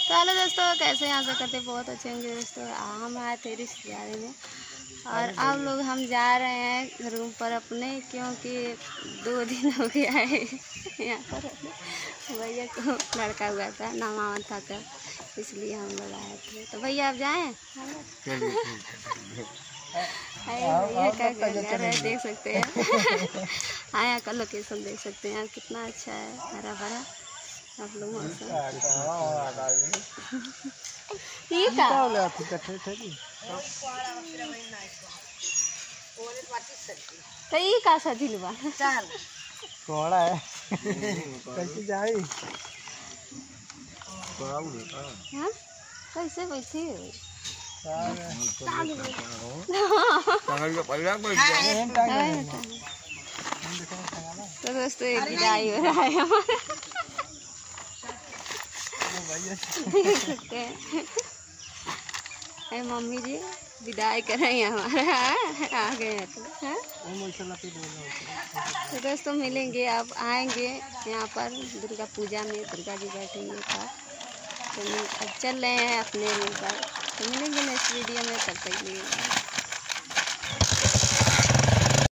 तो हेलो दोस्तों, कैसे हैं? आशा करते बहुत अच्छे होंगे दोस्तों। हम आए थे रिश्तेदारी में और अब लोग हम जा रहे हैं रूम पर अपने, क्योंकि 2 दिन हो गया है यहाँ पर भैया को लड़का हुआ था, नामावन था कल, इसलिए हम लोग आए थे। तो भैया आप जाएँ? भैया क्या कर रहे हैं देख सकते हैं। आया का लोकेशन देख सकते हैं, कितना अच्छा है, हरा भरा आप लोग मौसम। तो ये का सा दिलवा चल कोड़ा है कैसे जाई हां कैसे बैठी तो दोस्तों एक विदाई हो रहा है हमारा, देख सकते हैं। मम्मी जी विदाई कर रही हैं हमारा, आ गए हैं तो दोस्तों मिलेंगे, आप आएंगे यहाँ पर दुर्गा पूजा में, दुर्गा जी बैठेंगे था। तो अब चल रहे हैं अपने रूम पर, तो मिलेंगे नेक्स्ट वीडियो में, तब तक लिए।